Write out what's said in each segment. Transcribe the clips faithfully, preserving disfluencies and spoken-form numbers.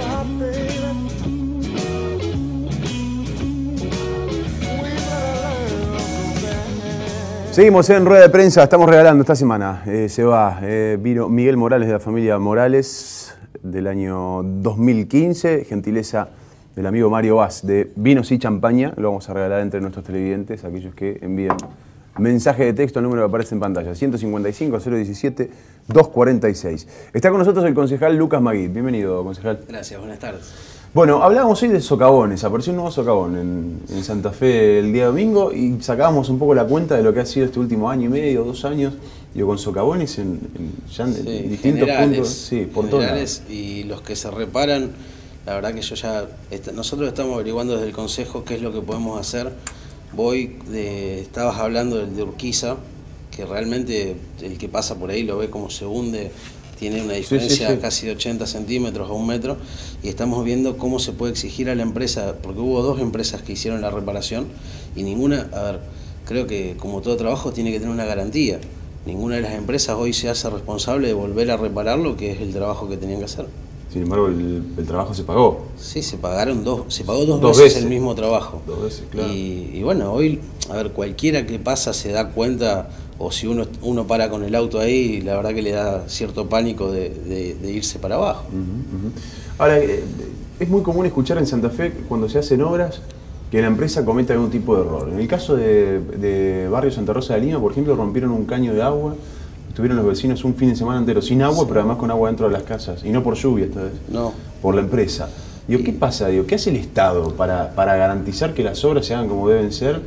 Seguimos en rueda de prensa, estamos regalando esta semana, eh, se va, eh, vino Miguel Morales de la familia Morales del año dos mil quince, gentileza del amigo Mario Vaz de Vinos y Champaña, lo vamos a regalar entre nuestros televidentes, aquellos que envíen mensaje de texto al número que aparece en pantalla, ciento cincuenta y cinco, cero diecisiete, doscientos cuarenta y seis. Está con nosotros el concejal Lucas Maguid, bienvenido concejal. Gracias, buenas tardes. Bueno, hablábamos hoy de socavones, apareció un nuevo socavón en, en Santa Fe el día domingo y sacábamos un poco la cuenta de lo que ha sido este último año y medio, dos años, digo, con socavones en, en, ya en, sí, en distintos generales, puntos. Sí, por todos lados. Y los que se reparan, la verdad que yo ya, est nosotros estamos averiguando desde el Consejo qué es lo que podemos hacer. Voy, de, estabas hablando del de Urquiza, que realmente el que pasa por ahí lo ve como se hunde. Tiene una diferencia sí, sí, sí. casi de ochenta centímetros a un metro y estamos viendo cómo se puede exigir a la empresa, porque hubo dos empresas que hicieron la reparación y ninguna, a ver, creo que como todo trabajo tiene que tener una garantía. Ninguna de las empresas hoy se hace responsable de volver a repararlo, que es el trabajo que tenían que hacer. Sin embargo, el, el trabajo se pagó. Sí, se pagaron dos, se pagó dos, dos veces, veces el mismo trabajo. Dos veces, claro. Y, y bueno, hoy, a ver, cualquiera que pasa se da cuenta, o si uno, uno para con el auto ahí, la verdad que le da cierto pánico de, de, de irse para abajo. Uh-huh, uh-huh. Ahora, es muy común escuchar en Santa Fe, cuando se hacen obras, que la empresa cometa algún tipo de error. En el caso de, de Barrio Santa Rosa de Lima, por ejemplo, rompieron un caño de agua. Estuvieron los vecinos un fin de semana entero sin agua, sí. pero además con agua dentro de las casas. Y no por lluvia esta vez, no. por la empresa. Digo, ¿qué pasa? Digo, ¿qué hace el Estado para, para garantizar que las obras se hagan como deben ser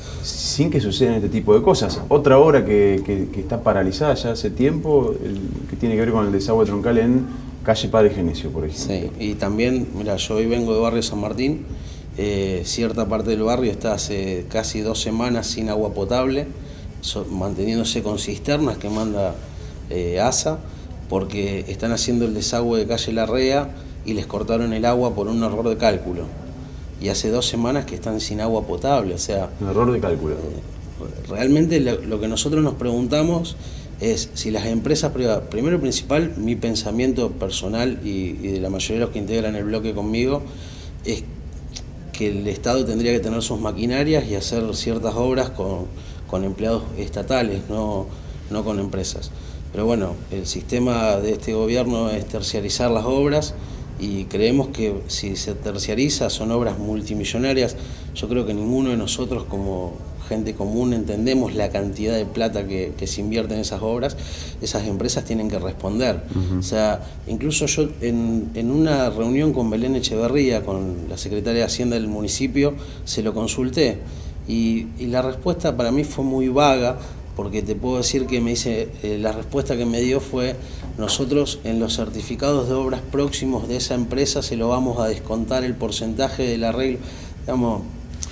sin que sucedan este tipo de cosas? Otra obra que, que, que está paralizada ya hace tiempo, el, que tiene que ver con el desagüe troncal en calle Padre Genesio, por ejemplo. Sí, y también, mira, yo hoy vengo de Barrio San Martín, eh, cierta parte del barrio está hace casi dos semanas sin agua potable, So, manteniéndose con cisternas que manda eh, ASA, porque están haciendo el desagüe de calle Larrea y les cortaron el agua por un error de cálculo. Y hace dos semanas que están sin agua potable, o sea... Un error de cálculo. Eh, realmente lo, lo que nosotros nos preguntamos es si las empresas privadas... Primero y principal, mi pensamiento personal y, y de la mayoría de los que integran el bloque conmigo, es que el Estado tendría que tener sus maquinarias y hacer ciertas obras con... con empleados estatales, no, no con empresas. Pero bueno, el sistema de este gobierno es terciarizar las obras y creemos que si se terciariza son obras multimillonarias. Yo creo que ninguno de nosotros como gente común entendemos la cantidad de plata que, que se invierte en esas obras. Esas empresas tienen que responder. Uh-huh. O sea, incluso yo en, en una reunión con Belén Echeverría, con la secretaria de Hacienda del municipio, se lo consulté. Y, y la respuesta para mí fue muy vaga, porque te puedo decir que me dice, eh, la respuesta que me dio fue, nosotros en los certificados de obras próximos de esa empresa se lo vamos a descontar el porcentaje del arreglo. Digamos,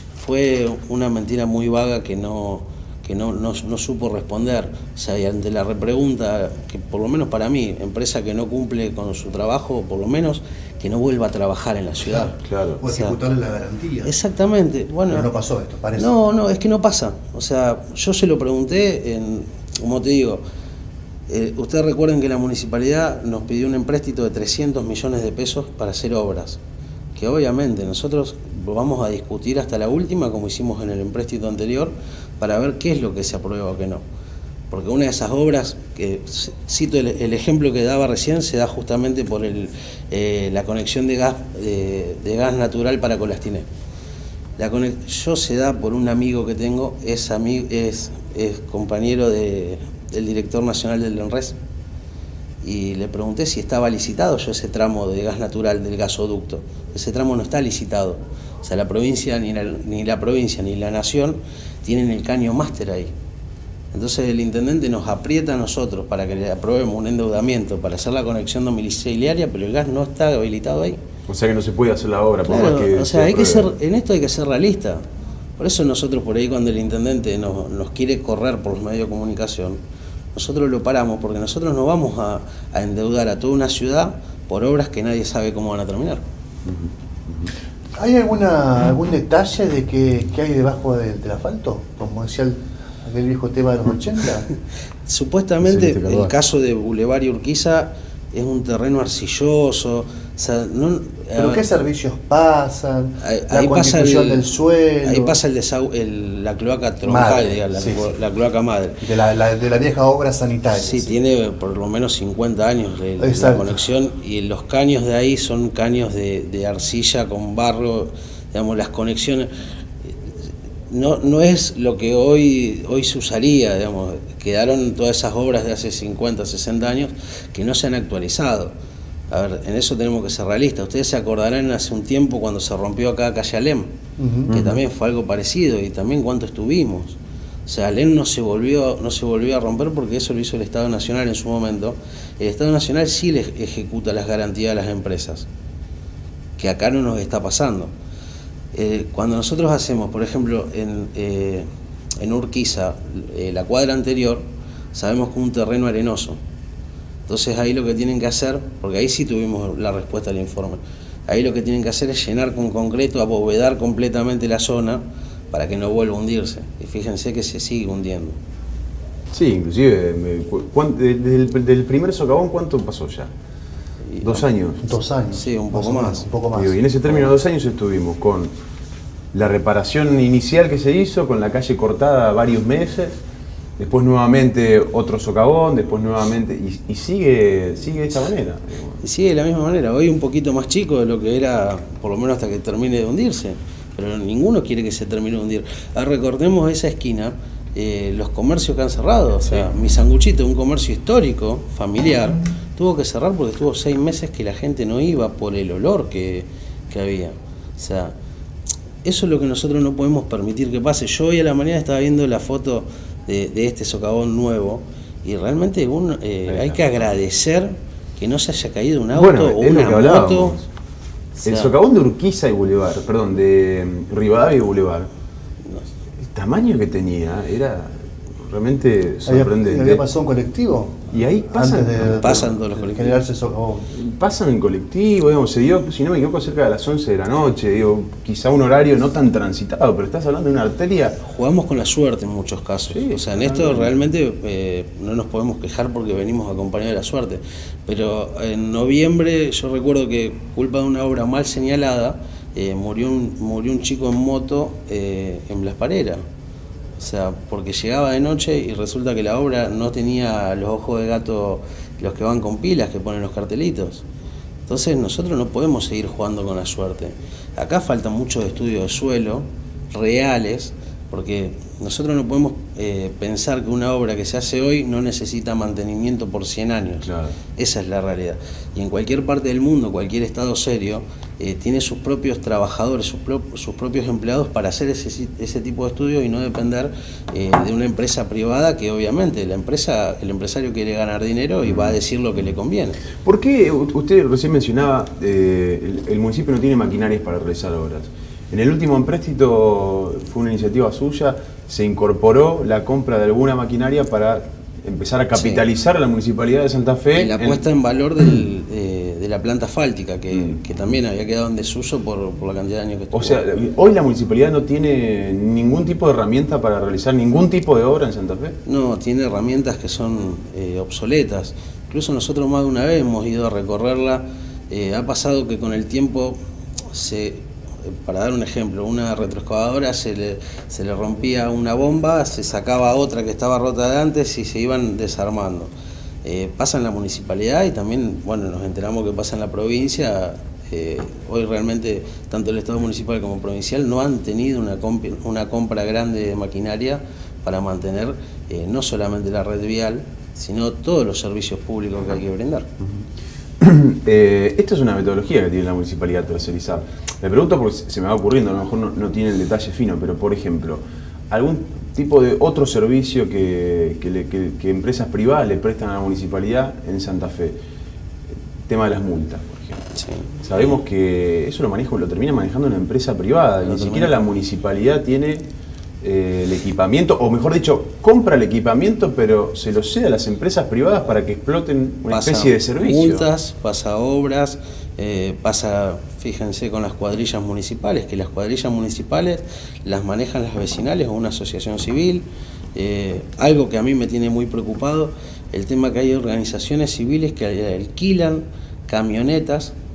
fue una mentira muy vaga que no, que no, no, no supo responder. O sea, y ante la repregunta, que por lo menos para mí, empresa que no cumple con su trabajo, por lo menos que no vuelva a trabajar en la ciudad. Claro, claro. O ejecutarle la garantía. Exactamente. Bueno, pero no pasó esto, parece. No, no, es que no pasa. O sea, yo se lo pregunté, en, como te digo, eh, ustedes recuerden que la municipalidad nos pidió un empréstito de trescientos millones de pesos para hacer obras, que obviamente nosotros lo vamos a discutir hasta la última, como hicimos en el empréstito anterior, para ver qué es lo que se aprueba o qué no. Porque una de esas obras, que cito el, el ejemplo que daba recién, se da justamente por el, eh, la conexión de gas, de, de gas natural para Colastiné. La yo se da por un amigo que tengo, es, amigo, es, es compañero de, del director nacional del ENRES, y le pregunté si estaba licitado yo ese tramo de gas natural del gasoducto. Ese tramo no está licitado. O sea, la provincia, ni la, ni la provincia ni la nación tienen el caño máster ahí. Entonces el intendente nos aprieta a nosotros para que le aprobemos un endeudamiento para hacer la conexión domiciliaria, pero el gas no está habilitado ahí. O sea que no se puede hacer la obra, por claro, más que o sea, hay que ser, en esto hay que ser realista. Por eso nosotros por ahí cuando el intendente nos, nos quiere correr por los medios de comunicación, nosotros lo paramos porque nosotros no vamos a, a endeudar a toda una ciudad por obras que nadie sabe cómo van a terminar. Uh-huh. ¿Hay alguna, algún detalle de qué, qué hay debajo del, del asfalto? Como decía el, aquel viejo tema de los ochenta. Supuestamente el caso de Boulevard y Urquiza es un terreno arcilloso, O sea, no, ¿Pero qué servicios pasan? Ahí, la ahí pasa el, del suelo. Ahí pasa el desau, el, la cloaca troncal, madre, digamos, la, sí, la cloaca madre. De la, la, de la vieja obra sanitaria. Sí, sí, tiene por lo menos cincuenta años de, de la conexión, y los caños de ahí son caños de, de arcilla con barro, digamos, las conexiones. No, no es lo que hoy, hoy se usaría, digamos, quedaron todas esas obras de hace cincuenta, sesenta años que no se han actualizado. A ver, en eso tenemos que ser realistas. Ustedes se acordarán hace un tiempo cuando se rompió acá Calle Alem, uh-huh. que también fue algo parecido, y también cuánto estuvimos. O sea, Alem no se volvió, no se volvió a romper porque eso lo hizo el Estado Nacional en su momento. El Estado Nacional sí le ejecuta las garantías a las empresas, que acá no nos está pasando. Eh, cuando nosotros hacemos, por ejemplo, en, eh, en Urquiza, eh, la cuadra anterior, sabemos que es un terreno arenoso. Entonces ahí lo que tienen que hacer, porque ahí sí tuvimos la respuesta al informe, ahí lo que tienen que hacer es llenar con concreto, abovedar completamente la zona para que no vuelva a hundirse. Y fíjense que se sigue hundiendo. Sí, inclusive, desde el del primer socavón, ¿cuánto pasó ya? ¿Dos años? Dos años. Sí, un poco más. Un poco más. Y en ese término de dos años estuvimos con la reparación inicial que se hizo, con la calle cortada varios meses, después nuevamente otro socavón, después nuevamente, y, y sigue, sigue de esta manera. Y sigue de la misma manera, hoy un poquito más chico de lo que era, por lo menos hasta que termine de hundirse, pero ninguno quiere que se termine de hundir. Ahora recordemos esa esquina, eh, los comercios que han cerrado, o sea, sí. Mi Sanguchito, un comercio histórico, familiar, tuvo que cerrar porque estuvo seis meses que la gente no iba por el olor que, que había. O sea, eso es lo que nosotros no podemos permitir que pase. Yo hoy a la mañana estaba viendo la foto de, de este socavón nuevo y realmente uno, eh, hay que agradecer que no se haya caído un auto bueno, o una moto. O sea, el socavón de Urquiza y Boulevard, perdón, de Rivadavia y Boulevard, el tamaño que tenía era realmente sorprendente. ¿Había pasado un colectivo? Y ahí pasan, antes de, pasan todos los colectivos. Generarse socavón. Pasan en colectivo, digamos, se dio, si no me equivoco, cerca de las once de la noche, digo, quizá un horario no tan transitado, pero estás hablando de una arteria. Jugamos con la suerte en muchos casos. Sí, o sea, en esto realmente eh, no nos podemos quejar porque venimos acompañados de la suerte. Pero en noviembre yo recuerdo que, culpa de una obra mal señalada, eh, murió, un, murió un chico en moto eh, en Blas Parera. O sea, porque llegaba de noche y resulta que la obra no tenía los ojos de gato, los que van con pilas, que ponen los cartelitos. Entonces nosotros no podemos seguir jugando con la suerte. Acá faltan muchos estudios de suelo reales, porque nosotros no podemos eh, pensar que una obra que se hace hoy no necesita mantenimiento por cien años. Claro. Esa es la realidad. Y en cualquier parte del mundo, cualquier estado serio, eh, tiene sus propios trabajadores, sus, pro sus propios empleados para hacer ese, ese tipo de estudio y no depender eh, de una empresa privada que obviamente la empresa, el empresario quiere ganar dinero y va a decir lo que le conviene. ¿Por qué usted recién mencionaba eh, el, el municipio no tiene maquinarias para realizar obras? En el último empréstito fue una iniciativa suya, se incorporó la compra de alguna maquinaria para empezar a capitalizar sí. a la Municipalidad de Santa Fe. Y la puesta en, en valor del, eh, de la planta asfáltica, que, mm. que también había quedado en desuso por, por la cantidad de años que estuvo. O sea, ¿hoy la Municipalidad no tiene ningún tipo de herramienta para realizar ningún tipo de obra en Santa Fe? No, tiene herramientas que son eh, obsoletas. Incluso nosotros más de una vez hemos ido a recorrerla. Eh, ha pasado que con el tiempo se... Para dar un ejemplo, una retroexcavadora se le, se le rompía una bomba, se sacaba otra que estaba rota de antes y se iban desarmando. Eh, pasa en la municipalidad y también, bueno, nos enteramos que pasa en la provincia. Eh, hoy realmente tanto el Estado municipal como provincial no han tenido una, comp una compra grande de maquinaria para mantener eh, no solamente la red vial, sino todos los servicios públicos que hay que brindar. Uh-huh. eh, esta es una metodología que tiene la municipalidad tercerizada. Me pregunto porque se me va ocurriendo, a lo mejor no, no tiene el detalle fino, pero por ejemplo, algún tipo de otro servicio que, que, le, que, que empresas privadas le prestan a la municipalidad en Santa Fe. El tema de las multas, por ejemplo. Sí. Sabemos que eso lo maneja, lo termina manejando una empresa privada, y ni siquiera la municipalidad tiene eh, el equipamiento, o mejor dicho, compra el equipamiento, pero se lo cede a las empresas privadas para que exploten una pasa especie de servicio. Multas, pasa obras, eh, pasa, fíjense, con las cuadrillas municipales, que las cuadrillas municipales las manejan las vecinales o una asociación civil. Eh, algo que a mí me tiene muy preocupado, el tema que hay organizaciones civiles que alquilan camionetas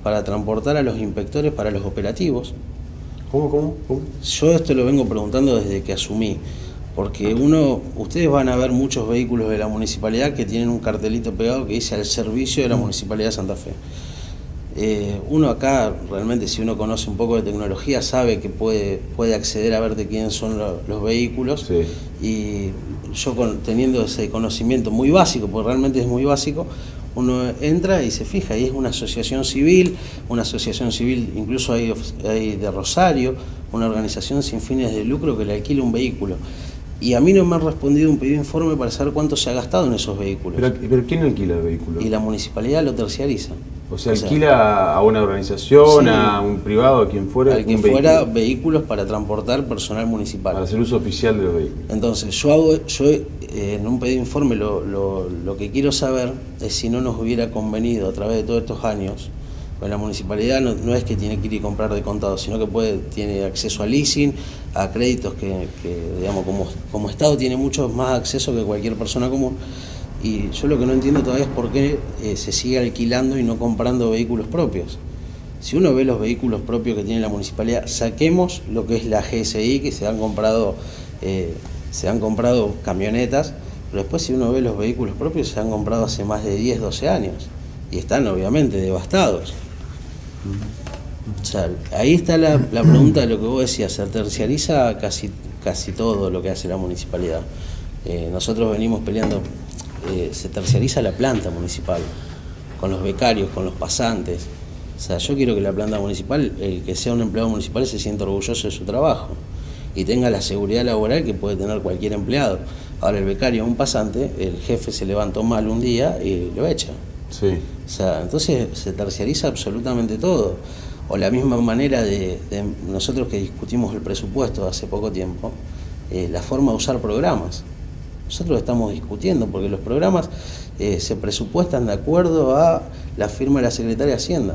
para transportar a los inspectores para los operativos. ¿Cómo, cómo, cómo? Yo esto lo vengo preguntando desde que asumí, porque uno, ustedes van a ver muchos vehículos de la municipalidad que tienen un cartelito pegado que dice al servicio de la Municipalidad de Santa Fe. Eh, uno acá, realmente, si uno conoce un poco de tecnología, sabe que puede, puede acceder a ver de quiénes son lo, los vehículos. Sí. Y yo, con, teniendo ese conocimiento muy básico, porque realmente es muy básico, uno entra y se fija, y es una asociación civil, una asociación civil, incluso hay, hay de Rosario, una organización sin fines de lucro que le alquila un vehículo. Y a mí no me han respondido un pedido de informe para saber cuánto se ha gastado en esos vehículos. ¿Pero, pero quién alquila el vehículo? Y la municipalidad lo terciariza. O sea, O sea, alquila a una organización, sí, a un privado, a quien fuera. Al quien un fuera, vehículo, vehículos para transportar personal municipal. para hacer uso oficial de los vehículos. Entonces, yo hago, yo eh, en un pedido de informe lo, lo, lo que quiero saber es si no nos hubiera convenido a través de todos estos años, pues la municipalidad no, no es que tiene que ir y comprar de contado, sino que puede, tiene acceso a leasing, a créditos que, que digamos, como, como Estado tiene mucho más acceso que cualquier persona común. Y yo lo que no entiendo todavía es por qué eh, se sigue alquilando y no comprando vehículos propios. Si uno ve los vehículos propios que tiene la municipalidad, saquemos lo que es la G S I, que se han comprado, eh, se han comprado camionetas, pero después si uno ve los vehículos propios, se han comprado hace más de diez, doce años y están obviamente devastados. O sea, ahí está la, la pregunta de lo que vos decías, se terciariza casi, casi todo lo que hace la municipalidad. Eh, nosotros venimos peleando. Eh, se terciariza la planta municipal, con los becarios, con los pasantes. O sea, yo quiero que la planta municipal, el que sea un empleado municipal, se sienta orgulloso de su trabajo y tenga la seguridad laboral que puede tener cualquier empleado. Ahora, el becario, un pasante, el jefe se levantó mal un día y lo echa. Sí. O sea, entonces se terciariza absolutamente todo. O la misma manera de, de nosotros que discutimos el presupuesto hace poco tiempo, eh, la forma de usar programas. Nosotros estamos discutiendo porque los programas eh, se presupuestan de acuerdo a la firma de la Secretaría de Hacienda,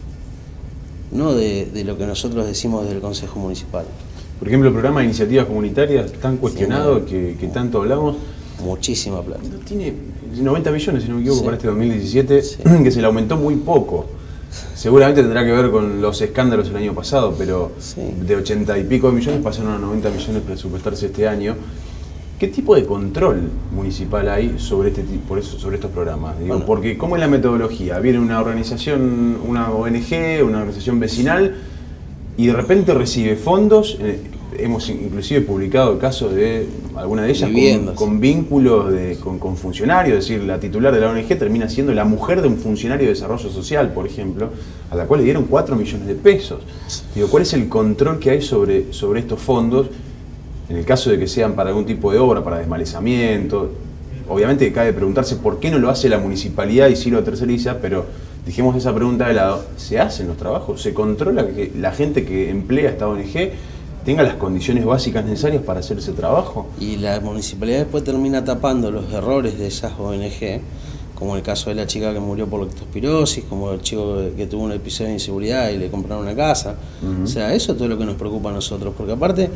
no de, de lo que nosotros decimos desde el Consejo Municipal. Por ejemplo, el programa de iniciativas comunitarias tan cuestionado, sí, que, que tanto hablamos. Muchísima plata. Tiene noventa millones, si no me equivoco, sí. para este dos mil diecisiete, sí. Que se le aumentó muy poco. Seguramente tendrá que ver con los escándalos el año pasado, pero sí. De ochenta y pico de millones pasaron a noventa millones presupuestarse este año. ¿Qué tipo de control municipal hay sobre este tipo, sobre estos programas? Digo, bueno, porque ¿cómo es la metodología? Viene una organización, una O N G, una organización vecinal, y de repente recibe fondos. Eh, hemos inclusive publicado casos de alguna de ellas con, con vínculos de, con, con funcionarios, es decir, la titular de la O N G termina siendo la mujer de un funcionario de desarrollo social, por ejemplo, a la cual le dieron cuatro millones de pesos. Digo, ¿cuál es el control que hay sobre, sobre estos fondos? En el caso de que sean para algún tipo de obra, para desmalezamiento, obviamente cabe preguntarse por qué no lo hace la municipalidad y sí lo terceriza, pero dejemos esa pregunta de lado. ¿Se hacen los trabajos? ¿Se controla que la gente que emplea esta O N G tenga las condiciones básicas necesarias para hacer ese trabajo? Y la municipalidad después termina tapando los errores de esas O N G, como el caso de la chica que murió por lectospirosis, como el chico que tuvo un episodio de inseguridad y le compraron una casa. Uh-huh. O sea, eso es todo lo que nos preocupa a nosotros, porque aparte...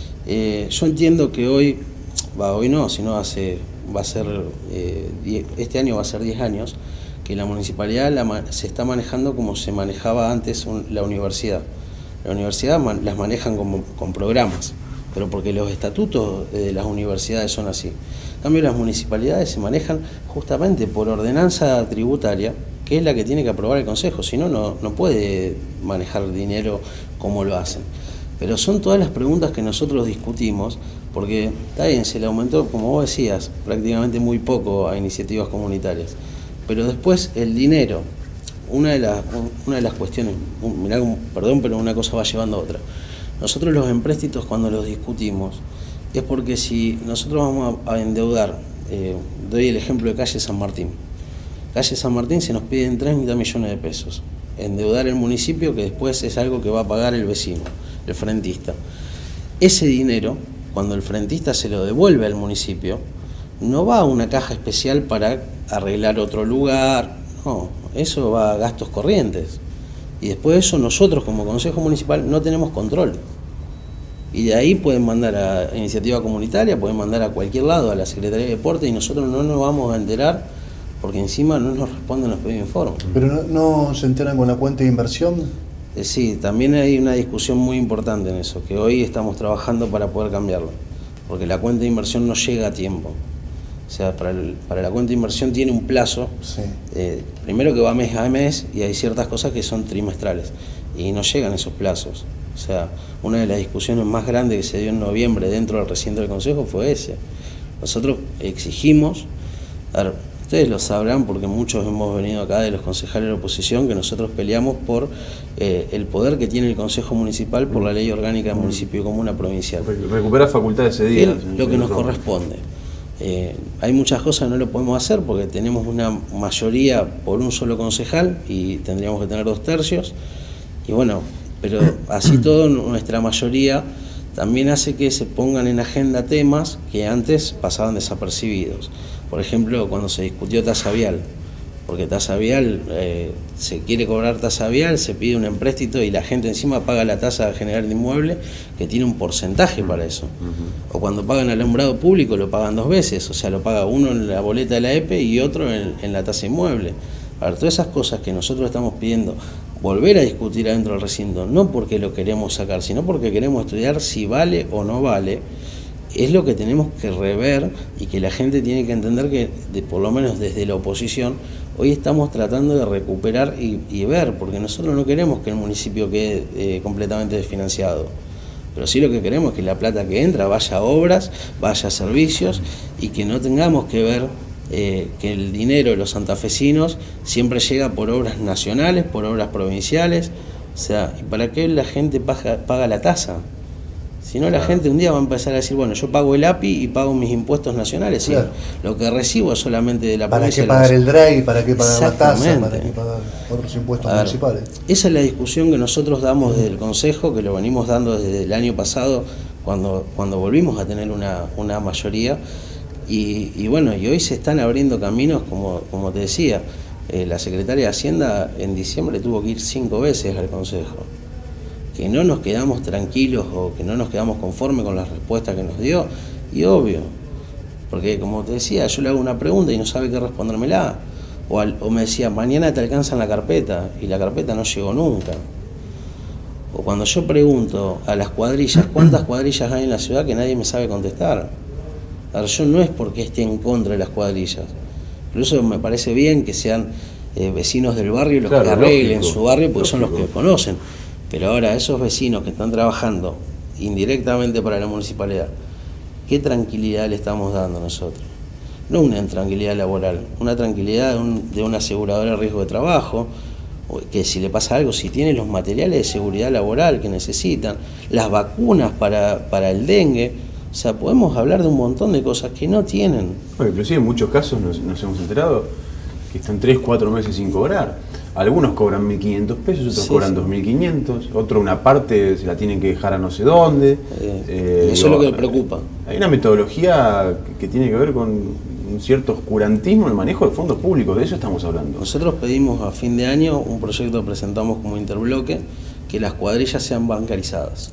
Eh, yo entiendo que hoy, va, hoy no, sino hace, va a ser, eh, diez, este año va a ser diez años, que la municipalidad la, se está manejando como se manejaba antes un, la universidad. La universidad man, las manejan como, con programas, pero porque los estatutos de las universidades son así. En cambio, las municipalidades se manejan justamente por ordenanza tributaria, que es la que tiene que aprobar el Consejo, si no, no puede manejar dinero como lo hacen. Pero son todas las preguntas que nosotros discutimos, porque está bien, se le aumentó, como vos decías, prácticamente muy poco a iniciativas comunitarias. Pero después el dinero, una de las, una de las cuestiones, mirá, perdón, pero una cosa va llevando a otra. Nosotros los empréstitos cuando los discutimos, es porque si nosotros vamos a endeudar, eh, doy el ejemplo de Calle San Martín. Calle San Martín se nos piden treinta millones de pesos. Endeudar el municipio, que después es algo que va a pagar el vecino, el frentista. Ese dinero, cuando el frentista se lo devuelve al municipio, no va a una caja especial para arreglar otro lugar, no, eso va a gastos corrientes. Y después de eso nosotros como Consejo Municipal no tenemos control. Y de ahí pueden mandar a iniciativa comunitaria, pueden mandar a cualquier lado, a la Secretaría de Deporte, y nosotros no nos vamos a enterar porque encima no nos responden los pedidos de informe. ¿Pero no, no se enteran con la cuenta de inversión? Eh, sí, también hay una discusión muy importante en eso, que hoy estamos trabajando para poder cambiarlo, porque la cuenta de inversión no llega a tiempo. O sea, para, el, para la cuenta de inversión tiene un plazo, Sí. eh, primero que va mes a mes, y hay ciertas cosas que son trimestrales, y no llegan esos plazos. O sea, una de las discusiones más grandes que se dio en noviembre dentro del recinto del Consejo fue ese. Nosotros exigimos, a ver, ustedes lo sabrán porque muchos hemos venido acá de los concejales de la oposición, que nosotros peleamos por eh, el poder que tiene el Consejo Municipal por la Ley Orgánica del Municipio y Comuna Provincial. Recuperar facultades cedidas. Es lo que nos corresponde. Eh, hay muchas cosas que no lo podemos hacer porque tenemos una mayoría por un solo concejal y tendríamos que tener dos tercios. Y bueno, pero así todo nuestra mayoría también hace que se pongan en agenda temas que antes pasaban desapercibidos. Por ejemplo, cuando se discutió tasa vial, porque tasa vial, eh, se quiere cobrar tasa vial, se pide un empréstito y la gente encima paga la tasa general de inmueble, que tiene un porcentaje para eso. Uh-huh. O cuando pagan alumbrado público lo pagan dos veces, o sea, lo paga uno en la boleta de la E P E y otro en, en la tasa inmueble. A ver, todas esas cosas que nosotros estamos pidiendo volver a discutir adentro del recinto, no porque lo queremos sacar, sino porque queremos estudiar si vale o no vale, es lo que tenemos que rever y que la gente tiene que entender que, de, por lo menos desde la oposición, hoy estamos tratando de recuperar y, y ver, porque nosotros no queremos que el municipio quede eh, completamente desfinanciado, pero sí lo que queremos es que la plata que entra vaya a obras, vaya a servicios y que no tengamos que ver eh, que el dinero de los santafesinos siempre llega por obras nacionales, por obras provinciales. O sea, ¿y para qué la gente paga, paga la tasa? Si no, la gente un día va a empezar a decir, bueno, yo pago el A P I y pago mis impuestos nacionales, sí, claro. Lo que recibo es solamente de la ¿Para provincia. qué pagar el D R A I? ¿Para qué pagar la tasa? ¿Para qué pagar otros impuestos ver, municipales? Esa es la discusión que nosotros damos desde el Consejo, que lo venimos dando desde el año pasado, cuando, cuando volvimos a tener una, una mayoría. Y, y bueno, y hoy se están abriendo caminos, como, como te decía, eh, la Secretaria de Hacienda en diciembre tuvo que ir cinco veces al Consejo. Que no nos quedamos tranquilos o que no nos quedamos conformes con las respuestas que nos dio, y obvio, porque como te decía, yo le hago una pregunta y no sabe qué respondérmela, o, al, o me decía, mañana te alcanzan la carpeta, y la carpeta no llegó nunca. O cuando yo pregunto a las cuadrillas, ¿cuántas cuadrillas hay en la ciudad?, que nadie me sabe contestar. A ver, yo no es porque esté en contra de las cuadrillas, incluso me parece bien que sean eh, vecinos del barrio los claro, que arreglen lógico, su barrio, porque lógico. Son los que conocen. Pero ahora esos vecinos que están trabajando indirectamente para la municipalidad, ¿qué tranquilidad le estamos dando nosotros? No una tranquilidad laboral, una tranquilidad de, un, de una aseguradora de riesgo de trabajo, que si le pasa algo, si tiene los materiales de seguridad laboral que necesitan, las vacunas para, para el dengue, o sea, podemos hablar de un montón de cosas que no tienen. Bueno, inclusive en muchos casos nos, nos hemos enterado que están tres, cuatro meses sin cobrar. Algunos cobran mil quinientos pesos, otros sí, cobran sí. dos mil quinientos, otro una parte se la tienen que dejar a no sé dónde. Eh, eh, eso digo, es lo que me preocupa. Hay una metodología que tiene que ver con un cierto oscurantismo en el manejo de fondos públicos, de eso estamos hablando. Nosotros pedimos a fin de año un proyecto que presentamos como interbloque, que las cuadrillas sean bancarizadas.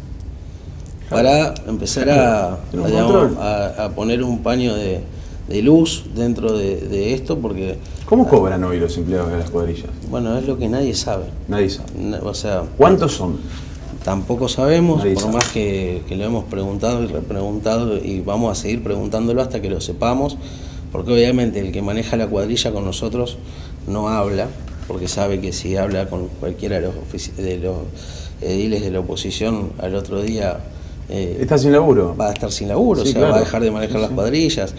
Claro. Para empezar a, a, digamos, a, a poner un paño de, de luz dentro de, de esto, porque... ¿Cómo cobran hoy los empleados de las cuadrillas? Bueno, es lo que nadie sabe. Nadie sabe. O sea, ¿cuántos son? Tampoco sabemos, nadie por sabe. Más que, que lo hemos preguntado y repreguntado, y vamos a seguir preguntándolo hasta que lo sepamos, porque obviamente el que maneja la cuadrilla con nosotros no habla, porque sabe que si habla con cualquiera de los, de los ediles de la oposición al otro día... Eh, ¿Está sin laburo? Va a estar sin laburo, sí, o sea, claro. Va a dejar de manejar sí, las cuadrillas.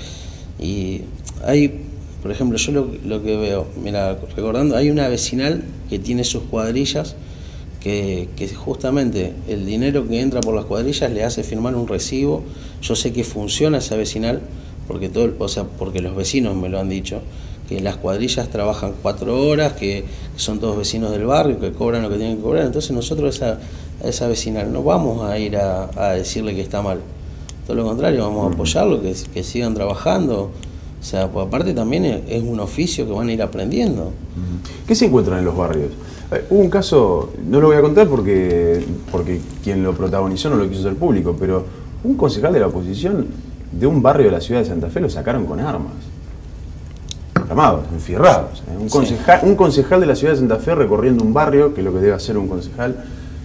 Y hay... Por ejemplo, yo lo, lo que veo, mira, recordando, hay una vecinal que tiene sus cuadrillas, que, que justamente el dinero que entra por las cuadrillas le hace firmar un recibo. Yo sé que funciona esa vecinal, porque todo, o sea, porque los vecinos me lo han dicho, que las cuadrillas trabajan cuatro horas, que son todos vecinos del barrio, que cobran lo que tienen que cobrar. Entonces nosotros a esa, a esa vecinal no vamos a ir a, a decirle que está mal. Todo lo contrario, vamos a apoyarlo, que, que sigan trabajando. O sea, pues aparte también es un oficio que van a ir aprendiendo. ¿Qué se encuentran en los barrios? Eh, hubo un caso, no lo voy a contar porque, porque quien lo protagonizó no lo quiso hacer público, pero un concejal de la oposición de un barrio de la ciudad de Santa Fe lo sacaron con armas. encamados, enfierrados. ¿eh? Un, concejal, sí. un concejal de la ciudad de Santa Fe recorriendo un barrio, que es lo que debe hacer un concejal,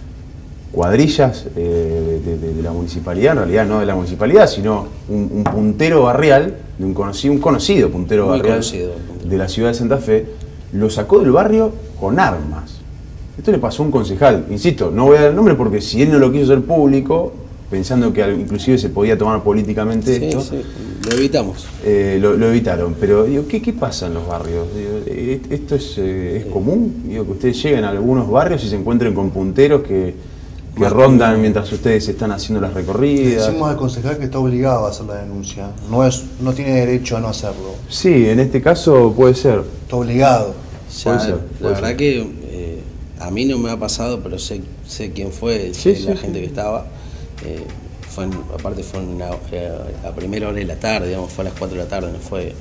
cuadrillas eh, de, de, de la municipalidad, en realidad no de la municipalidad, sino un, un puntero barrial, de un, conocido, un conocido puntero Muy barrial conocido. de la ciudad de Santa Fe, lo sacó del barrio con armas. Esto le pasó a un concejal, insisto, no voy a dar el nombre porque si él no lo quiso hacer público, pensando que inclusive se podía tomar políticamente sí, esto, sí, lo evitamos. Eh, lo, lo evitaron. Pero digo, ¿qué, qué pasa en los barrios? Digo, ¿esto es, eh, es común? Digo, que ustedes lleguen a algunos barrios y se encuentren con punteros que, que rondan mientras ustedes están haciendo las recorridas. Decimos al concejal que está obligado a hacer la denuncia, no, es, no tiene derecho a no hacerlo. Sí, en este caso puede ser. Está obligado. Ya, puede ser, la puede verdad ser. que eh, a mí no me ha pasado, pero sé, sé quién fue, Sí, sé sí, la sí. gente que estaba. Eh, fue en- aparte fue en una, eh, a primera hora de la tarde, digamos, fue a las cuatro de la tarde, no fue.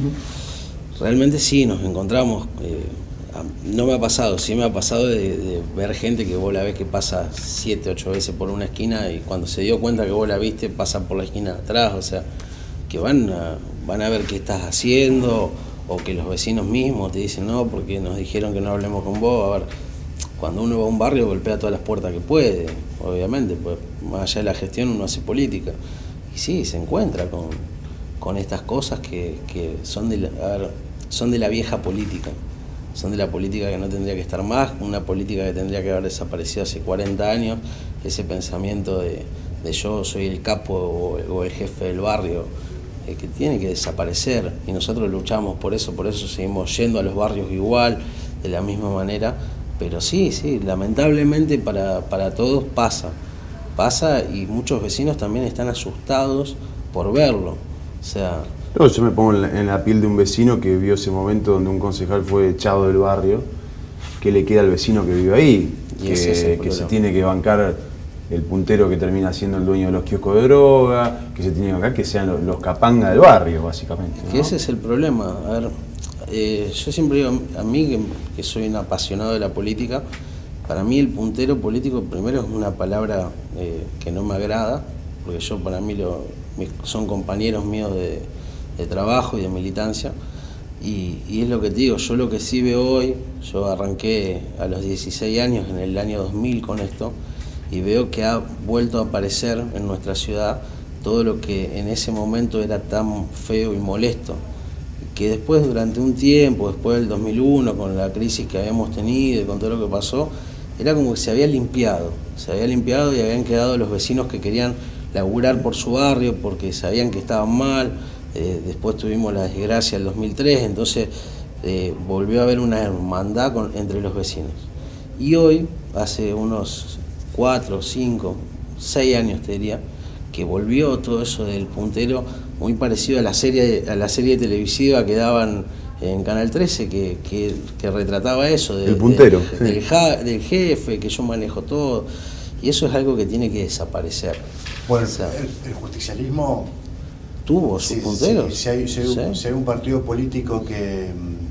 Uh-huh. Realmente sí, nos encontramos. Eh, a- no me ha pasado, sí me ha pasado de, de ver gente que vos la ves que pasa siete, ocho veces por una esquina y cuando se dio cuenta que vos la viste pasa por la esquina de atrás, o sea, que van a, van a ver qué estás haciendo o que los vecinos mismos te dicen no, porque nos dijeron que no hablemos con vos. A ver, cuando uno va a un barrio golpea todas las puertas que puede, obviamente, pues más allá de la gestión uno hace política. Y sí, se encuentra con, con estas cosas que, que son, de la, a ver, son de la vieja política, son de la política que no tendría que estar más, una política que tendría que haber desaparecido hace cuarenta años, ese pensamiento de, de yo soy el capo o, o el jefe del barrio, eh, que tiene que desaparecer y nosotros luchamos por eso, por eso seguimos yendo a los barrios igual, de la misma manera. Pero sí, sí, lamentablemente para, para todos pasa, pasa y muchos vecinos también están asustados por verlo. O sea, No, yo me pongo en la, en la piel de un vecino que vio ese momento donde un concejal fue echado del barrio. ¿Qué le queda al vecino que vive ahí? Y Que, ese es el que se problema. tiene que bancar el puntero que termina siendo el dueño de los kioscos de droga, que se tiene que bancar que sean los, los capanga del barrio, básicamente. ¿no? que ese es el problema. A ver, eh, yo siempre digo, a mí que, que soy un apasionado de la política, para mí el puntero político primero es una palabra eh, que no me agrada, porque yo para mí lo, mis- son compañeros míos de, de trabajo y de militancia, y, y es lo que te digo, yo lo que sí veo hoy, yo arranqué a los dieciséis años, en el año dos mil con esto, y veo que ha vuelto a aparecer en nuestra ciudad todo lo que en ese momento era tan feo y molesto, que después durante un tiempo, después del dos mil uno, con la crisis que habíamos tenido y con todo lo que pasó, era como que se había limpiado, se había limpiado y habían quedado los vecinos que querían laburar por su barrio porque sabían que estaban mal. Eh, después tuvimos la desgracia del dos mil tres, entonces eh, volvió a haber una hermandad con, entre los vecinos. Y hoy, hace unos cuatro, cinco, seis años te diría, que volvió todo eso del puntero, muy parecido a la serie, a la serie televisiva que daban en Canal trece, que, que, que retrataba eso, de, El puntero, de- sí. del, ja- del jefe, que yo manejo todo, y eso es algo que tiene que desaparecer. Bueno, O sea, el, el justicialismo, tuvo sus si, punteros. si- si hay, si hay un- Sí. si hay un partido político que,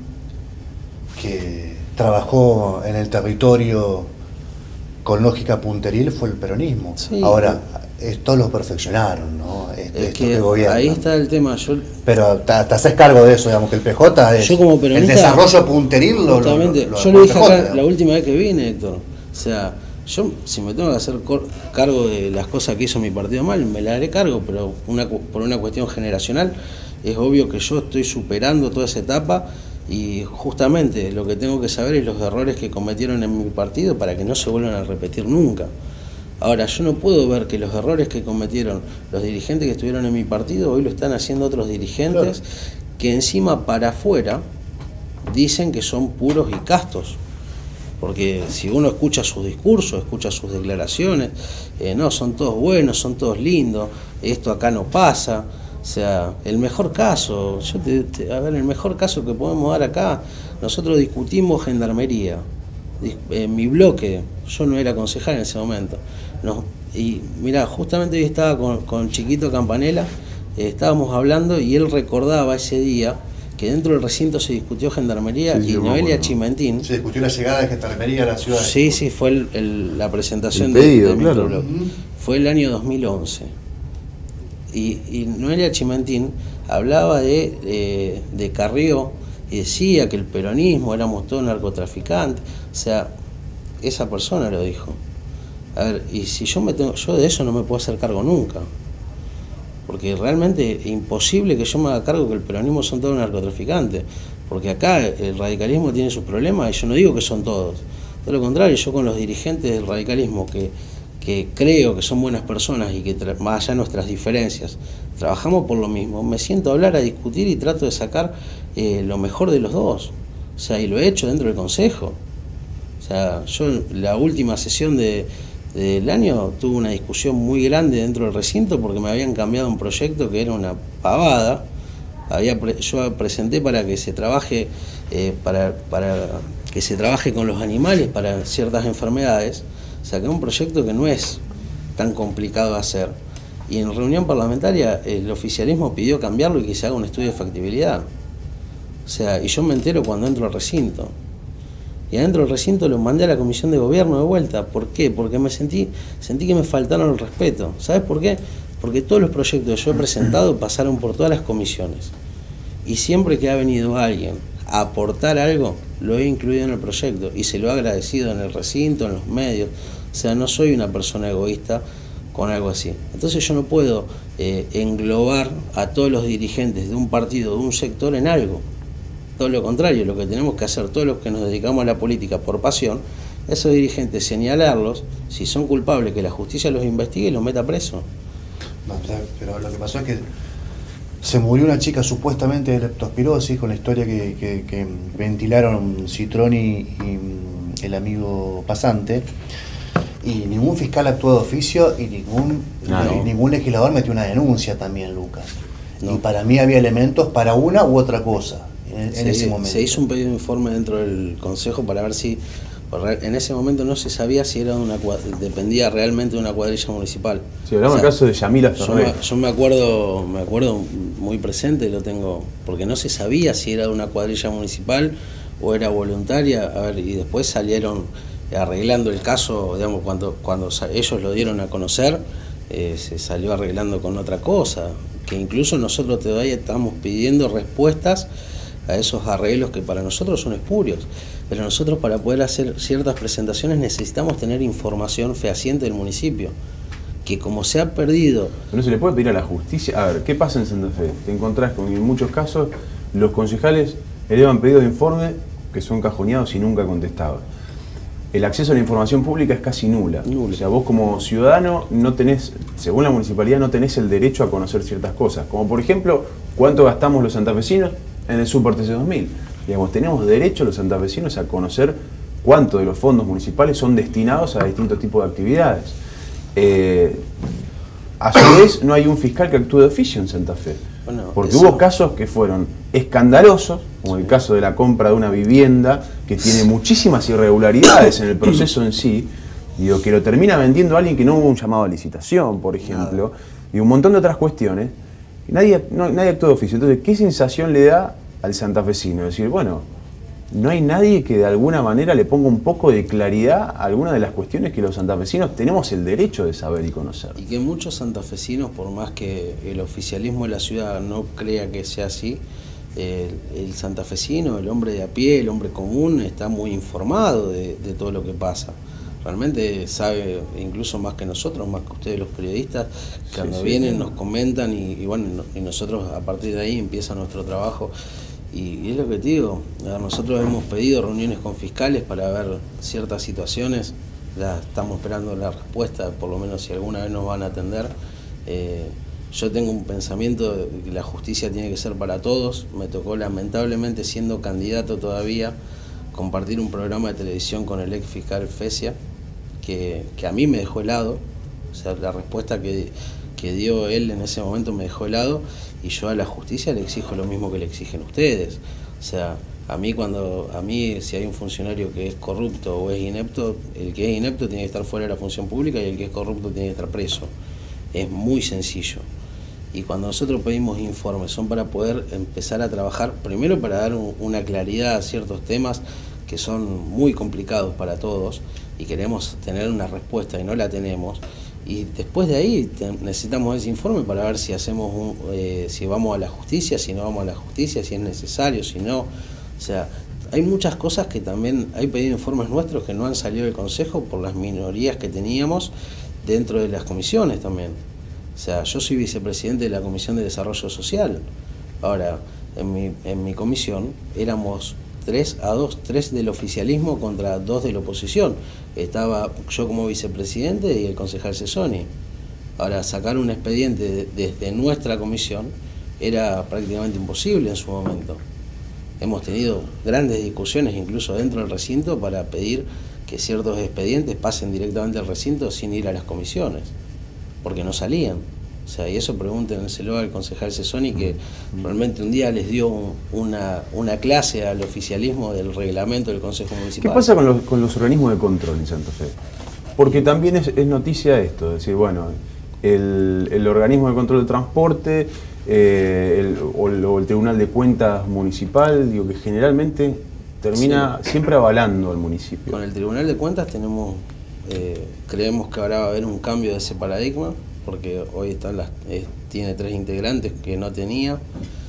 mm, que trabajó en el territorio con lógica punteril fue el peronismo. Sí. Ahora, estos lo perfeccionaron, ¿no? Este, Es estos que gobiernan. ahí está el tema. Yo, Pero te, te haces cargo de eso, digamos, que el P J es Yo como peronista, el desarrollo punteril. Lo, lo- justamente, lo- yo lo lo dije P J, acá digamos. la última vez que vine, Héctor. O sea, yo si me tengo que hacer cor- cargo de las cosas que hizo mi partido mal, me la haré cargo, pero una, cu- por una cuestión generacional, es obvio que yo estoy superando toda esa etapa y justamente lo que tengo que saber es los errores que cometieron en mi partido para que no se vuelvan a repetir nunca. Ahora, yo no puedo ver que los errores que cometieron los dirigentes que estuvieron en mi partido, hoy lo están haciendo otros dirigentes, Claro. que encima para afuera dicen que son puros y castos. Porque si uno escucha sus discursos, escucha sus declaraciones, eh, no, son todos buenos, son todos lindos, esto acá no pasa. O sea, el mejor caso, yo te, te- a ver, el mejor caso que podemos dar acá, nosotros discutimos gendarmería. Dis- En mi bloque, yo no era concejal en ese momento. No, y mira, justamente hoy estaba con, con Chiquito Campanella, eh, estábamos hablando y él recordaba ese día que dentro del recinto se discutió gendarmería Sí, sí, y yo me Noelia acuerdo. Chimentín. Se discutió la llegada de gendarmería a la ciudad. Sí, sí, fue el- el- la presentación El de- pedido, de, claro. microblog. Ujú. Fue el año dos mil once. Y, y Noelia Chimentín hablaba de, eh, de Carrió y decía que el peronismo éramos todos narcotraficantes. O sea, esa persona lo dijo. A ver, y si yo me tengo, yo de eso no me puedo hacer cargo nunca. Porque realmente es imposible que yo me haga cargo que el peronismo son todos narcotraficantes. Porque acá el radicalismo tiene sus problemas y yo no digo que son todos. De lo contrario, yo con los dirigentes del radicalismo que, que creo que son buenas personas y que más allá de nuestras diferencias, trabajamos por lo mismo, me siento a hablar, a discutir y trato de sacar eh, lo mejor de los dos. O sea, y lo he hecho dentro del Consejo. O sea, yo la última sesión de... del año tuve una discusión muy grande dentro del recinto porque me habían cambiado un proyecto que era una pavada. Había pre yo presenté para que se trabaje eh, para, para que se trabaje con los animales para ciertas enfermedades. Saqué un proyecto que no es tan complicado de hacer. Y en reunión parlamentaria el oficialismo pidió cambiarlo y que se haga un estudio de factibilidad. O sea, y yo me entero cuando entro al recinto. Y adentro del recinto lo mandé a la comisión de gobierno de vuelta. ¿Por qué? Porque me sentí, sentí que me faltaron el respeto. ¿Sabes por qué? Porque todos los proyectos que yo he presentado pasaron por todas las comisiones. Y siempre que ha venido alguien a aportar algo, lo he incluido en el proyecto. Y se lo he agradecido en el recinto, en los medios. O sea, no soy una persona egoísta con algo así. Entonces yo no puedo eh, englobar a todos los dirigentes de un partido, de un sector en algo. Todo lo contrario, lo que tenemos que hacer todos los que nos dedicamos a la política por pasión, esos dirigentes señalarlos, si son culpables, que la justicia los investigue y los meta preso. No, pero lo que pasó es que se murió una chica supuestamente de leptospirosis, con la historia que, que, que ventilaron Citroni y el amigo pasante, y ningún fiscal actuó de oficio y ningún, no, no. ningún legislador metió una denuncia también, Lucas. No. Y para mí había elementos para una u otra cosa. En, se, en ese momento. Se hizo un pedido de informe dentro del Consejo para ver si, en ese momento no se sabía si era una dependía realmente de una cuadrilla municipal. Sí, hablamos del caso de Yamila Ferrer. Yo, me, yo me acuerdo, me acuerdo muy presente, lo tengo, porque no se sabía si era de una cuadrilla municipal o era voluntaria. A ver, y después salieron arreglando el caso, digamos, cuando, cuando ellos lo dieron a conocer, eh, se salió arreglando con otra cosa, que incluso nosotros todavía estamos pidiendo respuestas a esos arreglos que para nosotros son espurios, pero nosotros para poder hacer ciertas presentaciones necesitamos tener información fehaciente del municipio, que como se ha perdido... No se le puede pedir a la justicia. A ver, ¿qué pasa en Santa Fe? Te encontrás con que en muchos casos los concejales elevan pedidos de informe que son cajoneados y nunca contestados. El acceso a la información pública es casi nula. nula. O sea, vos como ciudadano no tenés, según la municipalidad, no tenés el derecho a conocer ciertas cosas, como por ejemplo, ¿cuánto gastamos los santafesinos en el Super T C dos mil? Digamos, tenemos derecho los santafesinos a conocer cuánto de los fondos municipales son destinados a distintos tipos de actividades. Eh, a su vez, no hay un fiscal que actúe de oficio en Santa Fe. Bueno, porque eso... hubo casos que fueron escandalosos, como el caso de la compra de una vivienda que tiene muchísimas irregularidades en el proceso en sí, digo, que lo termina vendiendo a alguien que no hubo un llamado a licitación, por ejemplo, Nada. y un montón de otras cuestiones. Y nadie, no, nadie actuó de oficio. Entonces, ¿qué sensación le da al santafesino? Es decir, bueno, no hay nadie que de alguna manera le ponga un poco de claridad a algunas de las cuestiones que los santafesinos tenemos el derecho de saber y conocer. Y que muchos santafesinos, por más que el oficialismo de la ciudad no crea que sea así, eh, el santafesino, el hombre de a pie, el hombre común, está muy informado de, de todo lo que pasa. Realmente sabe, incluso más que nosotros, más que ustedes los periodistas, que cuando sí, sí, vienen sí. nos comentan y, y bueno, y nosotros a partir de ahí empieza nuestro trabajo. Y, y es lo que te digo, nosotros hemos pedido reuniones con fiscales para ver ciertas situaciones, ya estamos esperando la respuesta, por lo menos si alguna vez nos van a atender. Eh, yo tengo un pensamiento de que la justicia tiene que ser para todos. Me tocó lamentablemente, siendo candidato todavía, compartir un programa de televisión con el ex fiscal Fesia, que, que a mí me dejó helado. O sea, la respuesta que, que dio él en ese momento me dejó helado, y yo a la justicia le exijo lo mismo que le exigen ustedes. O sea, a mí cuando a mí si hay un funcionario que es corrupto o es inepto, el que es inepto tiene que estar fuera de la función pública y el que es corrupto tiene que estar preso. Es muy sencillo. Y cuando nosotros pedimos informes son para poder empezar a trabajar, primero para dar un, una claridad a ciertos temas que son muy complicados para todos y queremos tener una respuesta y no la tenemos. Y después de ahí te, necesitamos ese informe para ver si hacemos un, eh, si vamos a la justicia, si no vamos a la justicia, si es necesario, si no. O sea, hay muchas cosas que también, hay pedido informes nuestros que no han salido del Consejo por las minorías que teníamos dentro de las comisiones también. O sea, yo soy vicepresidente de la Comisión de Desarrollo Social. Ahora, en mi, en mi comisión éramos tres a dos, tres del oficialismo contra dos de la oposición. Estaba yo como vicepresidente y el concejal Cesoni. Ahora, sacar un expediente desde nuestra comisión era prácticamente imposible en su momento. Hemos tenido grandes discusiones incluso dentro del recinto para pedir que ciertos expedientes pasen directamente al recinto sin ir a las comisiones, porque no salían. O sea, y eso pregúntenselo al concejal Cesoni, que realmente un día les dio un, una, una clase al oficialismo del reglamento del Consejo Municipal. ¿Qué pasa con los, con los organismos de control en Santa Fe? Porque también es, es noticia esto, es decir, bueno, el, el organismo de control del transporte eh, el, o, el, o el Tribunal de Cuentas Municipal, digo que generalmente termina sí. siempre avalando al municipio. Con el Tribunal de Cuentas tenemos, eh, creemos que ahora va a haber un cambio de ese paradigma, porque hoy están las, eh, tiene tres integrantes que no tenía.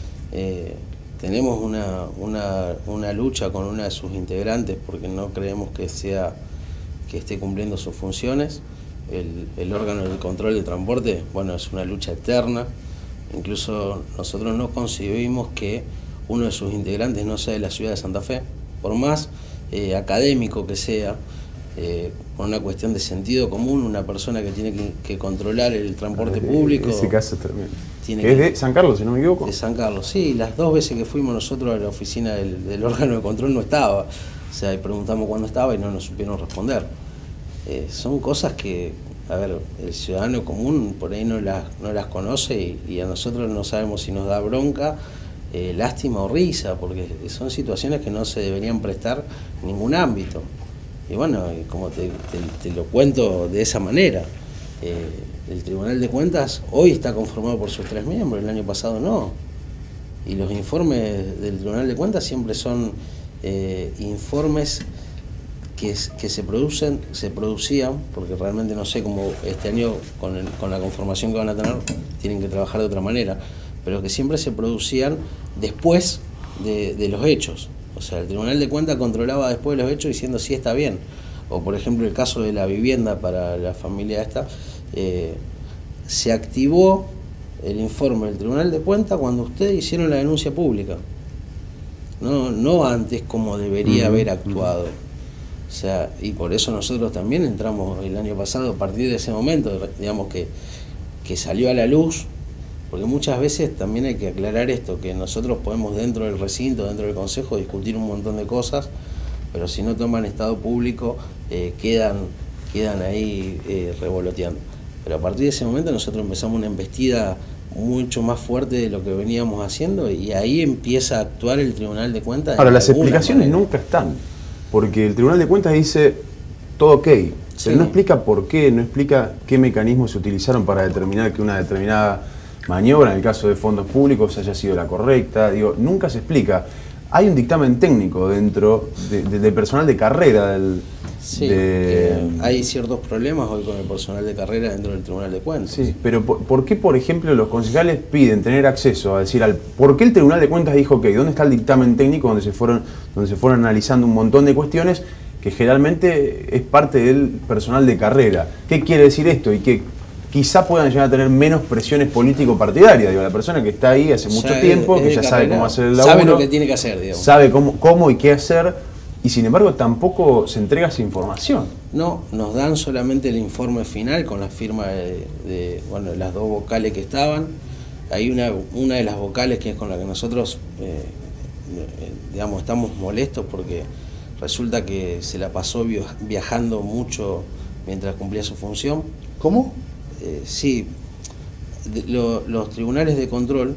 Eh, tenemos una, una, una lucha con una de sus integrantes porque no creemos que sea que esté cumpliendo sus funciones. El, el órgano de control de transporte, bueno, es una lucha eterna. Incluso nosotros no concebimos que uno de sus integrantes no sea de la ciudad de Santa Fe, por más eh, académico que sea. Eh, por una cuestión de sentido común, una persona que tiene que, que controlar el transporte público. Ese caso es tremendo. Tiene que es de San Carlos, si no me equivoco. De San Carlos, sí. Las dos veces que fuimos nosotros a la oficina del, del órgano de control no estaba. O sea, y preguntamos cuándo estaba y no nos supieron responder. Eh, son cosas que, a ver, el ciudadano común por ahí no las, no las conoce y, y a nosotros no sabemos si nos da bronca, eh, lástima o risa, porque son situaciones que no se deberían prestar en ningún ámbito. Y bueno, como te, te, te lo cuento de esa manera, eh, el Tribunal de Cuentas hoy está conformado por sus tres miembros, el año pasado no. Y los informes del Tribunal de Cuentas siempre son eh, informes que, que se producen, se producían, porque realmente no sé cómo este año con, el, con la conformación que van a tener tienen que trabajar de otra manera, pero que siempre se producían después de, de los hechos. O sea, el Tribunal de Cuentas controlaba después de los hechos diciendo si está bien. O por ejemplo el caso de la vivienda para la familia esta, eh, se activó el informe del Tribunal de Cuentas cuando ustedes hicieron la denuncia pública. No, no antes como debería uh-huh. haber actuado. O sea, y por eso nosotros también entramos el año pasado, a partir de ese momento, digamos que, que salió a la luz. Porque muchas veces también hay que aclarar esto, que nosotros podemos dentro del recinto, dentro del consejo, discutir un montón de cosas, pero si no toman estado público, eh, quedan, quedan ahí eh, revoloteando. Pero a partir de ese momento nosotros empezamos una embestida mucho más fuerte de lo que veníamos haciendo y ahí empieza a actuar el Tribunal de Cuentas. Ahora, las explicaciones manera. nunca están, porque el Tribunal de Cuentas dice todo ok, sí. pero no explica por qué, no explica qué mecanismos se utilizaron para determinar que una determinada maniobra, en el caso de fondos públicos, haya sido la correcta. Digo, nunca se explica. Hay un dictamen técnico dentro de, de, del personal de carrera del... Sí, de... eh, hay ciertos problemas hoy con el personal de carrera dentro del Tribunal de Cuentas. Sí, pero ¿por, ¿por qué, por ejemplo, los concejales piden tener acceso a decir, al por qué el Tribunal de Cuentas dijo que dónde está el dictamen técnico donde se fueron, donde se fueron analizando un montón de cuestiones que generalmente es parte del personal de carrera? ¿Qué quiere decir esto? Y que quizá puedan llegar a tener menos presiones político-partidarias. Digo, la persona que está ahí hace mucho ya tiempo, es, es que ya carrera, sabe cómo hacer el laburo, sabe lo que tiene que hacer, digamos. Sabe cómo, cómo y qué hacer, y sin embargo tampoco se entrega esa información. No, nos dan solamente el informe final con la firma de, de bueno, las dos vocales que estaban. Hay una, una de las vocales que es con la que nosotros eh, digamos, estamos molestos porque resulta que se la pasó viajando mucho mientras cumplía su función. ¿Cómo? Eh, sí, de, lo, los tribunales de control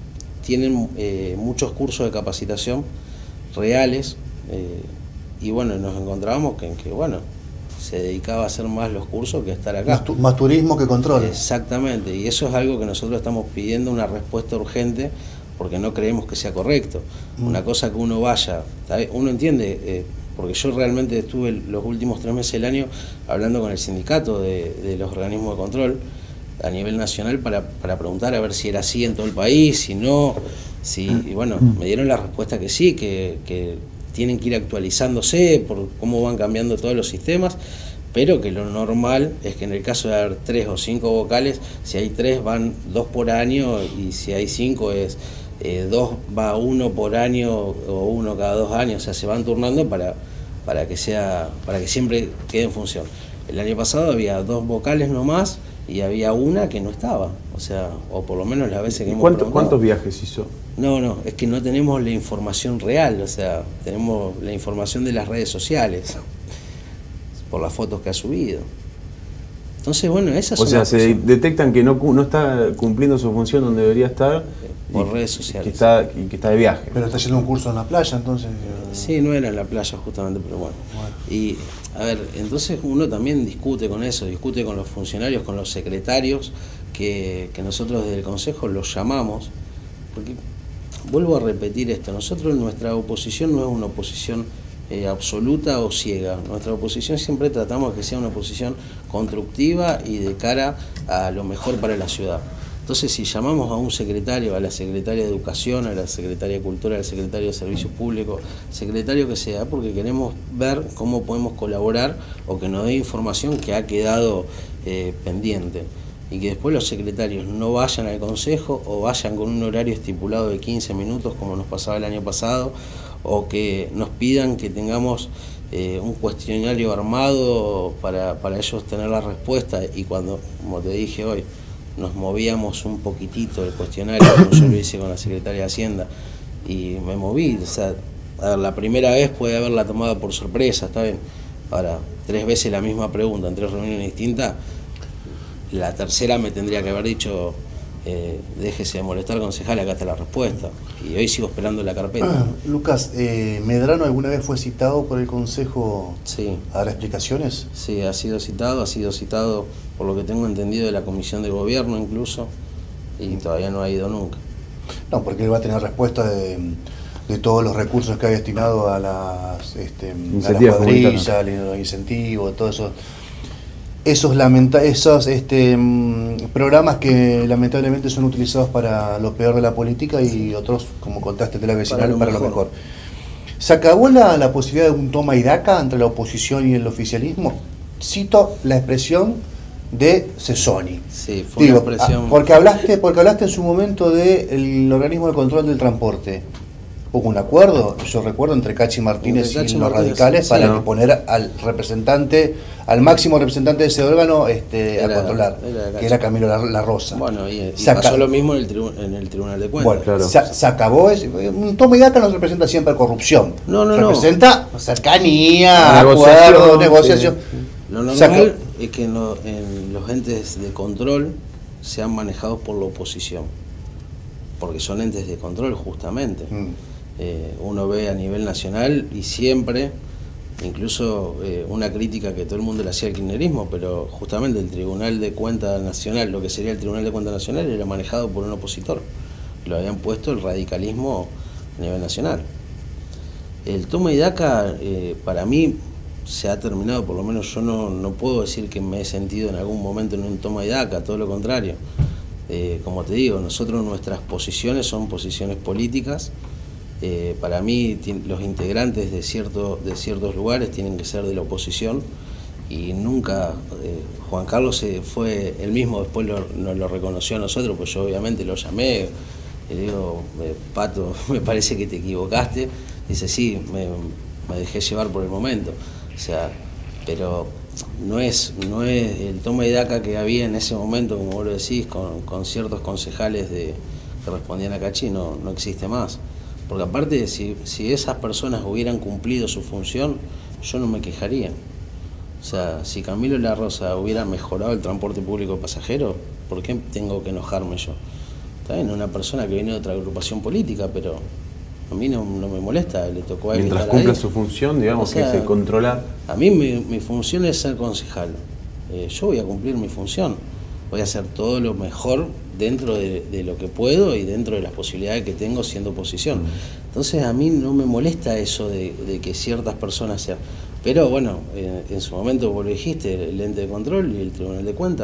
tienen eh, muchos cursos de capacitación reales eh, y bueno, nos encontrábamos que, que bueno, se dedicaba a hacer más los cursos que estar acá. Más, tu, más turismo que control. Exactamente, y eso es algo que nosotros estamos pidiendo una respuesta urgente porque no creemos que sea correcto. Mm. Una cosa que uno vaya, uno entiende, eh, porque yo realmente estuve los últimos tres meses del año hablando con el sindicato de, de los organismos de control a nivel nacional para, para preguntar a ver si era así en todo el país, si no, si, y bueno, me dieron la respuesta que sí, que, que tienen que ir actualizándose por cómo van cambiando todos los sistemas, pero que lo normal es que en el caso de haber tres o cinco vocales, si hay tres van dos por año y si hay cinco es eh, dos va uno por año o uno cada dos años, o sea, se van turnando para, para que sea, para que siempre quede en función. El año pasado había dos vocales nomás y había una que no estaba, o sea, o por lo menos las veces que hemos ¿Cuánto, ¿Cuántos viajes hizo? No, no, es que no tenemos la información real, o sea, tenemos la información de las redes sociales, por las fotos que ha subido. Entonces, bueno, esas son... O sea, se detectan que no, no está cumpliendo su función donde debería estar por y, redes sociales. Que está, y que está de viaje. Pero está haciendo un curso en la playa, entonces... Sí, no era en la playa justamente, pero bueno. bueno. Y, a ver, entonces uno también discute con eso, discute con los funcionarios, con los secretarios, que, que nosotros desde el Consejo los llamamos, porque, vuelvo a repetir esto, nosotros nuestra oposición no es una oposición eh, absoluta o ciega, nuestra oposición siempre tratamos de que sea una oposición constructiva y de cara a lo mejor para la ciudad. Entonces, si llamamos a un secretario, a la secretaria de Educación, a la secretaria de Cultura, al secretario de Servicios Públicos, secretario que sea, porque queremos ver cómo podemos colaborar o que nos dé información que ha quedado eh, pendiente. Y que después los secretarios no vayan al Consejo o vayan con un horario estipulado de quince minutos, como nos pasaba el año pasado, o que nos pidan que tengamos eh, un cuestionario armado para, para ellos tener la respuesta, y cuando, como te dije hoy, nos movíamos un poquitito el cuestionario, como yo lo hice con la secretaria de Hacienda, y me moví, o sea, a ver, la primera vez puede haberla tomado por sorpresa, está bien, ahora, tres veces la misma pregunta en tres reuniones distintas, la tercera me tendría que haber dicho, eh, déjese de molestar, concejal, acá está la respuesta, y hoy sigo esperando la carpeta. Ah, Lucas, eh, ¿Medrano alguna vez fue citado por el Consejo sí. a dar explicaciones? Sí, ha sido citado, ha sido citado por lo que tengo entendido de la Comisión de Gobierno incluso, y todavía no ha ido nunca. No, porque él va a tener respuesta de, de todos los recursos que ha destinado a las, este, a las cuadrillas, al incentivo, todo eso. Esos, lamenta esos este, programas que lamentablemente son utilizados para lo peor de la política y otros, como contaste, de la vecinal para lo, para lo mejor. ¿Se acabó la, la posibilidad de un toma y daca entre la oposición y el oficialismo? Cito la expresión de Cesoni. Sí, fue Digo, una expresión... porque hablaste, porque hablaste en su momento del organismo de control del transporte. Hubo un acuerdo, yo recuerdo, entre Cachi Martínez entre Cachi y los Martínez, radicales sí, para no. poner al representante, al máximo representante de ese órgano este, era, a controlar, era que era Camilo La, La Rosa. Bueno, y, y pasó lo mismo en el, tribu en el Tribunal de Cuentas. Bueno, claro. se, se acabó, es, un toma y daca no representa siempre corrupción, no, no, representa no. cercanía, acuerdo, negociación. Sí. Lo normal es que no, en los entes de control sean manejados por la oposición, porque son entes de control justamente. Mm. Eh, uno ve a nivel nacional y siempre, incluso eh, una crítica que todo el mundo le hacía al kirchnerismo, pero justamente el Tribunal de Cuentas Nacional, lo que sería el Tribunal de Cuentas Nacional, era manejado por un opositor. Lo habían puesto el radicalismo a nivel nacional. El toma y daca, eh, para mí, se ha terminado, por lo menos yo no, no puedo decir que me he sentido en algún momento en un toma y daca, todo lo contrario. Eh, como te digo, nosotros nuestras posiciones son posiciones políticas. Eh, para mí los integrantes de, cierto, de ciertos lugares tienen que ser de la oposición y nunca, eh, Juan Carlos se fue él mismo, después lo, nos lo reconoció a nosotros, pues yo obviamente lo llamé, le digo, eh, Pato, me parece que te equivocaste, dice sí, me, me dejé llevar por el momento, o sea, pero no es, no es el toma y daca que había en ese momento, como vos lo decís, con, con ciertos concejales de, que respondían a Cachi, no, no existe más. Porque aparte, si, si esas personas hubieran cumplido su función, yo no me quejaría. O sea, si Camilo La Rosa hubiera mejorado el transporte público pasajero, ¿por qué tengo que enojarme yo? Está bien, una persona que viene de otra agrupación política, pero a mí no, no me molesta, le tocó a él. Mientras cumpla su función, digamos, o sea, que es controlar. A mí mi, mi función es ser concejal. Eh, yo voy a cumplir mi función. Voy a hacer todo lo mejor dentro de, de lo que puedo y dentro de las posibilidades que tengo siendo oposición. Entonces a mí no me molesta eso de, de que ciertas personas sean... Pero bueno, en, en su momento vos lo dijiste, el ente de control y el Tribunal de Cuentas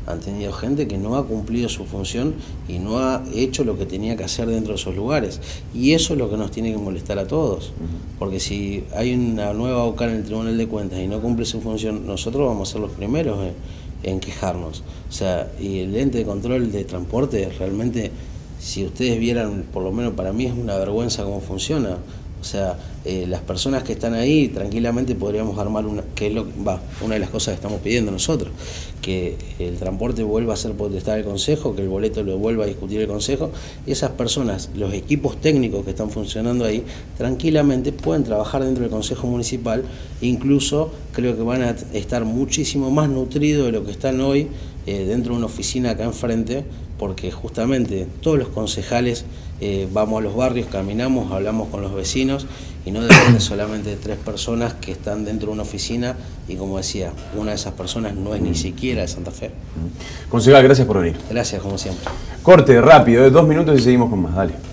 han tenido gente que no ha cumplido su función y no ha hecho lo que tenía que hacer dentro de esos lugares. Y eso es lo que nos tiene que molestar a todos. Porque si hay una nueva vocal en el Tribunal de Cuentas y no cumple su función, nosotros vamos a ser los primeros en, en quejarnos. O sea, y el ente de control de transporte realmente, si ustedes vieran, por lo menos para mí es una vergüenza cómo funciona. O sea, eh, las personas que están ahí tranquilamente podríamos armar una, que es lo va, una de las cosas que estamos pidiendo nosotros, que el transporte vuelva a ser potestad del Consejo, que el boleto lo vuelva a discutir el Consejo, y esas personas, los equipos técnicos que están funcionando ahí, tranquilamente pueden trabajar dentro del Consejo Municipal, incluso creo que van a estar muchísimo más nutridos de lo que están hoy eh, dentro de una oficina acá enfrente, porque justamente todos los concejales eh, vamos a los barrios, caminamos, hablamos con los vecinos y no depende solamente de tres personas que están dentro de una oficina y, como decía, una de esas personas no es ni siquiera de Santa Fe. Concejal, gracias por venir. Gracias, como siempre. Corte rápido, de dos minutos y seguimos con más, dale.